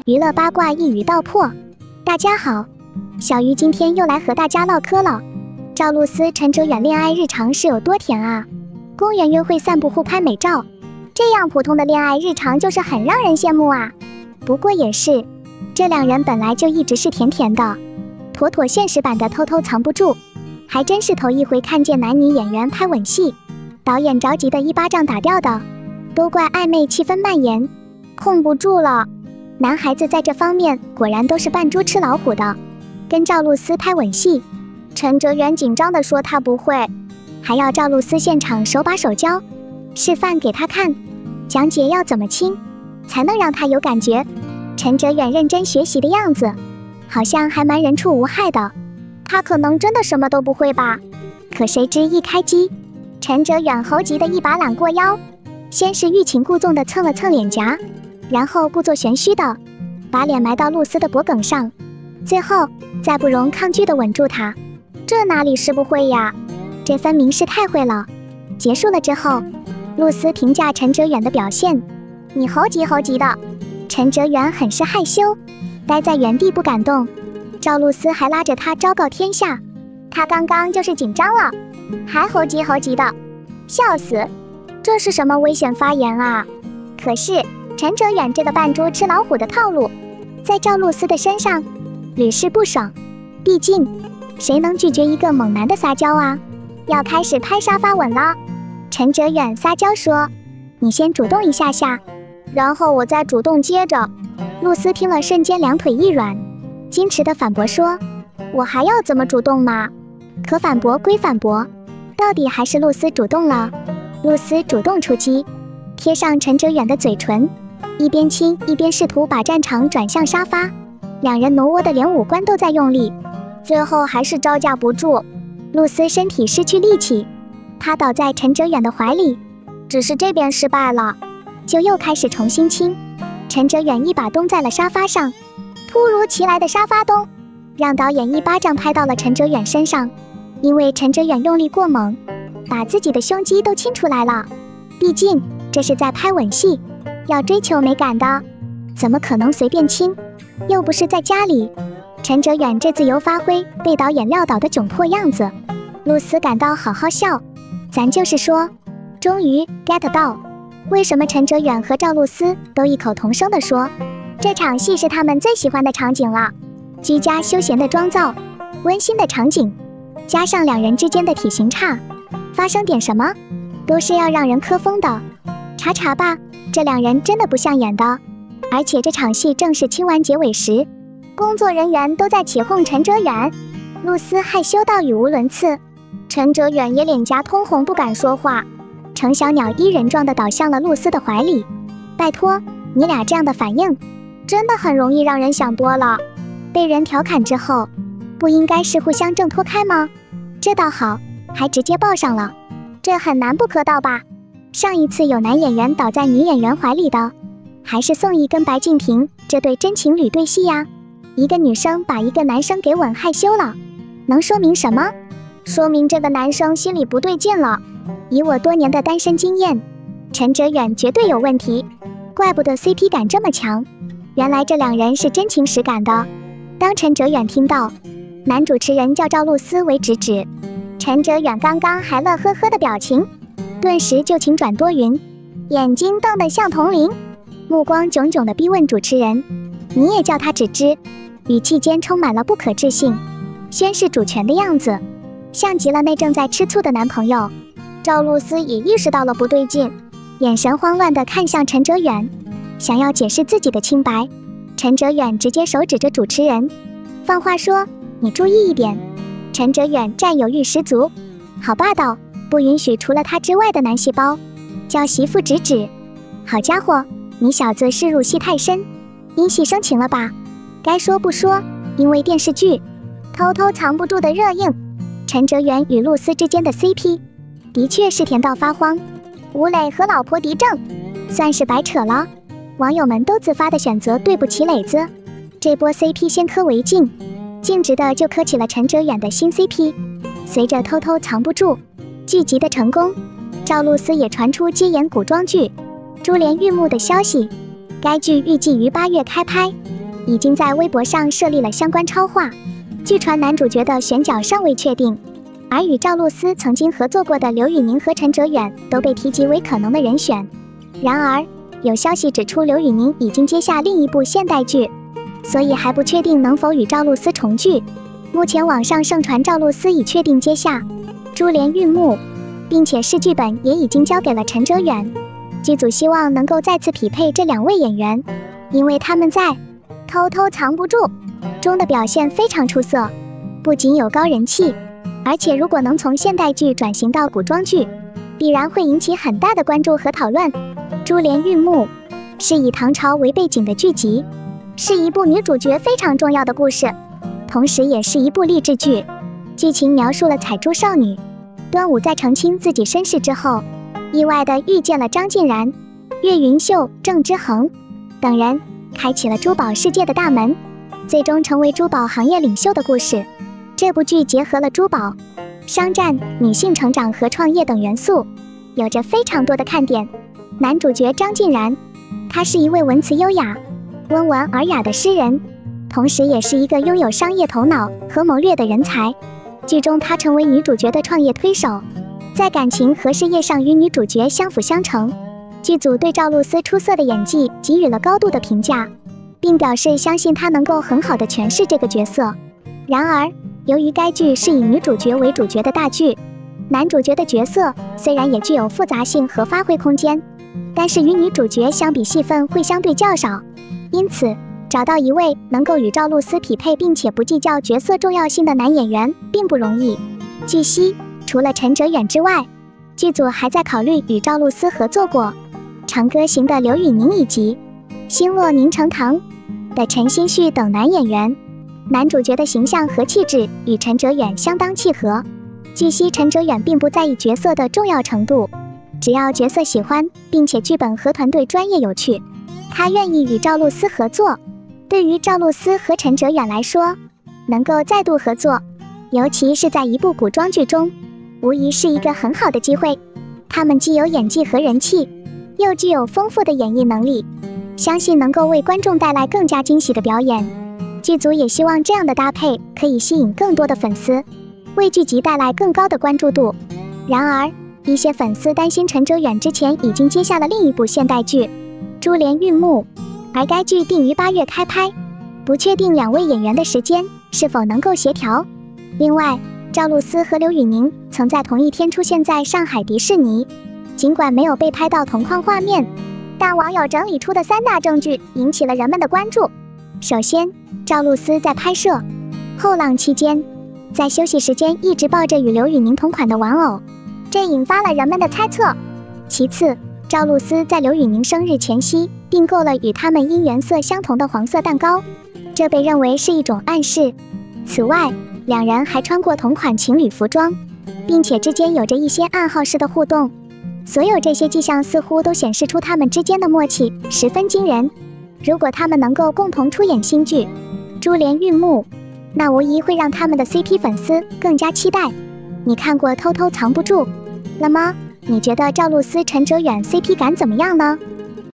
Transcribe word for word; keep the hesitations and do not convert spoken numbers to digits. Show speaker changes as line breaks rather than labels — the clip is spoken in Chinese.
娱乐八卦一语道破。大家好，小鱼今天又来和大家唠嗑了。赵露思、陈哲远恋爱日常是有多甜啊？公园约会、散步、互拍美照，这样普通的恋爱日常就是很让人羡慕啊。不过也是，这两人本来就一直是甜甜的，妥妥现实版的偷偷藏不住。还真是头一回看见男女演员拍吻戏，导演着急的一巴掌打掉的，都怪暧昧气氛蔓延，控不住了。男孩子在这方面果然都是扮猪吃老虎的。跟赵露思拍吻戏，陈哲远紧张地说他不会，还要赵露思现场手把手教，示范给他看，讲解要怎么亲，才能让他有感觉。陈哲远认真学习的样子，好像还蛮人畜无害的。他可能真的什么都不会吧？可谁知一开机，陈哲远猴急的一把揽过腰，先是欲擒故纵地蹭了蹭脸颊，然后故作玄虚的把脸埋到露丝的脖颈上，最后再不容抗拒地吻住她。这哪里是不会呀，这分明是太会了。结束了之后，露丝评价陈哲远的表现：你猴急猴急的。陈哲远很是害羞，待在原地不敢动。赵露思还拉着他昭告天下，他刚刚就是紧张了，还猴急猴急的，笑死！这是什么危险发言啊？可是陈哲远这个扮猪吃老虎的套路，在赵露思的身上屡试不爽。毕竟谁能拒绝一个猛男的撒娇啊？要开始拍沙发吻了。陈哲远撒娇说：你先主动一下下，然后我再主动接着。露丝听了瞬间两腿一软，矜持地反驳说：我还要怎么主动嘛？可反驳归反驳，到底还是露丝主动了。露丝主动出击，贴上陈哲远的嘴唇，一边亲一边试图把战场转向沙发，两人挪窝的连五官都在用力，最后还是招架不住。露丝身体失去力气，她倒在陈哲远的怀里，只是这边失败了，就又开始重新亲。陈哲远一把咚在了沙发上，突如其来的沙发咚让导演一巴掌拍到了陈哲远身上，因为陈哲远用力过猛，把自己的胸肌都亲出来了。毕竟这是在拍吻戏，要追求美感的，怎么可能随便亲？又不是在家里。陈哲远这自由发挥被导演撂倒的窘迫样子，露丝感到好好笑。咱就是说，终于 get 到为什么陈哲远和赵露思都异口同声地说这场戏是他们最喜欢的场景了。居家休闲的妆造，温馨的场景，加上两人之间的体型差，发生点什么都是要让人磕风的。查查吧，这两人真的不像演的。而且这场戏正是亲完结尾时，工作人员都在起哄陈哲远，露丝害羞到语无伦次，陈哲远也脸颊通红不敢说话，程小鸟依人状地倒向了露丝的怀里。拜托，你俩这样的反应真的很容易让人想多了。被人调侃之后，不应该是互相挣脱开吗？这倒好，还直接抱上了，这很难不磕到吧？上一次有男演员倒在女演员怀里的，还是宋轶跟白敬亭这对真情侣对戏呀。一个女生把一个男生给吻害羞了，能说明什么？说明这个男生心里不对劲了。以我多年的单身经验，陈哲远绝对有问题，怪不得 C P 感这么强，原来这两人是真情实感的。当陈哲远听到男主持人叫赵露思为直指，陈哲远刚刚还乐呵呵的表情顿时就晴转多云，眼睛瞪得像铜铃，目光炯炯地逼问主持人：你也叫他直之？语气间充满了不可置信，宣示主权的样子，像极了那正在吃醋的男朋友。赵露思也意识到了不对劲，眼神慌乱地看向陈哲远，想要解释自己的清白。陈哲远直接手指着主持人，放话说：你注意一点。陈哲远占有欲十足，好霸道，不允许除了他之外的男细胞叫媳妇直指。好家伙，你小子是入戏太深，因戏生情了吧？该说不说，因为电视剧偷偷藏不住的热映，陈哲远与露丝之间的 C P 的确是甜到发慌。吴磊和老婆狄正算是白扯了，网友们都自发的选择对不起磊子，这波 C P 先磕为敬，径直的就磕起了陈哲远的新 C P。 随着偷偷藏不住剧集的成功，赵露思也传出接演古装剧《珠帘玉幕》的消息，该剧预计于八月开拍。 已经在微博上设立了相关超话。据传男主角的选角尚未确定，而与赵露思曾经合作过的刘宇宁和陈哲远都被提及为可能的人选。然而，有消息指出刘宇宁已经接下另一部现代剧，所以还不确定能否与赵露思重聚。目前网上盛传赵露思已确定接下《珠帘玉幕》，并且是剧本也已经交给了陈哲远。剧组希望能够再次匹配这两位演员，因为他们在《偷偷藏不住》中的表现非常出色，不仅有高人气，而且如果能从现代剧转型到古装剧，必然会引起很大的关注和讨论。《珠帘玉幕》是以唐朝为背景的剧集，是一部女主角非常重要的故事，同时也是一部励志剧。剧情描述了采珠少女端午在澄清自己身世之后，意外地遇见了张晋然、岳云秀、郑之恒等人，开启了珠宝世界的大门，最终成为珠宝行业领袖的故事。这部剧结合了珠宝、商战、女性成长和创业等元素，有着非常多的看点。男主角张晋然，他是一位文辞优雅、温文尔雅的诗人，同时也是一个拥有商业头脑和谋略的人才。剧中他成为女主角的创业推手，在感情和事业上与女主角相辅相成。剧组对赵露思出色的演技给予了高度的评价，并表示相信她能够很好的诠释这个角色。然而，由于该剧是以女主角为主角的大剧，男主角的角色虽然也具有复杂性和发挥空间，但是与女主角相比戏份会相对较少，因此找到一位能够与赵露思匹配并且不计较角色重要性的男演员并不容易。据悉，除了陈哲远之外，剧组还在考虑与赵露思合作过《长歌行》的刘宇宁以及《星落凝成糖》的陈星旭等男演员。男主角的形象和气质与陈哲远相当契合。据悉，陈哲远并不在意角色的重要程度，只要角色喜欢，并且剧本和团队专业有趣，他愿意与赵露思合作。对于赵露思和陈哲远来说，能够再度合作，尤其是在一部古装剧中，无疑是一个很好的机会。他们既有演技和人气，又具有丰富的演绎能力，相信能够为观众带来更加惊喜的表演。剧组也希望这样的搭配可以吸引更多的粉丝，为剧集带来更高的关注度。然而，一些粉丝担心陈哲远之前已经接下了另一部现代剧《珠帘玉幕》，而该剧定于八月开拍，不确定两位演员的时间是否能够协调。另外，赵露思和刘宇宁曾在同一天出现在上海迪士尼，尽管没有被拍到同框画面，但网友整理出的三大证据引起了人们的关注。首先，赵露思在拍摄《后浪》期间，在休息时间一直抱着与刘宇宁同款的玩偶，这引发了人们的猜测。其次，赵露思在刘宇宁生日前夕订购了与他们因颜色相同的黄色蛋糕，这被认为是一种暗示。此外，两人还穿过同款情侣服装，并且之间有着一些暗号式的互动。所有这些迹象似乎都显示出他们之间的默契十分惊人。如果他们能够共同出演新剧《珠帘玉幕》，那无疑会让他们的 C P 粉丝更加期待。你看过《偷偷藏不住》了吗？你觉得赵露思、陈哲远 C P 感怎么样呢？